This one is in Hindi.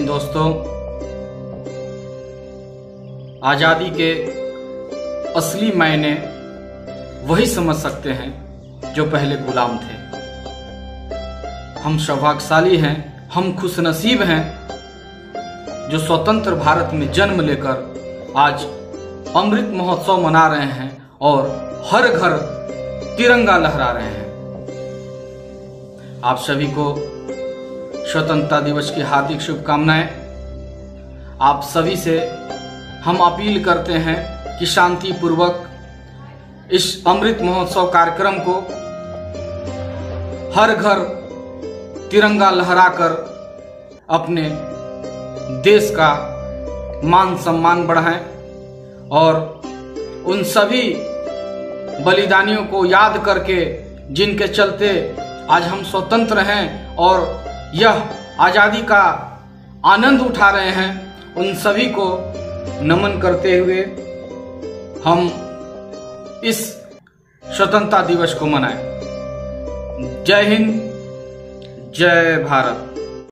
दोस्तों, आज़ादी के असली मायने वही समझ सकते हैं जो पहले गुलाम थे। हम सौभाग्यशाली हैं, हम खुशनसीब हैं जो स्वतंत्र भारत में जन्म लेकर आज अमृत महोत्सव मना रहे हैं और हर घर तिरंगा लहरा रहे हैं। आप सभी को स्वतंत्रता दिवस की हार्दिक शुभकामनाएं। आप सभी से हम अपील करते हैं कि शांतिपूर्वक इस अमृत महोत्सव कार्यक्रम को हर घर तिरंगा लहराकर अपने देश का मान सम्मान बढ़ाएं और उन सभी बलिदानियों को याद करके जिनके चलते आज हम स्वतंत्र हैं और यह आज़ादी का आनंद उठा रहे हैं, उन सभी को नमन करते हुए हम इस स्वतंत्रता दिवस को मनाएं। जय हिंद, जय भारत।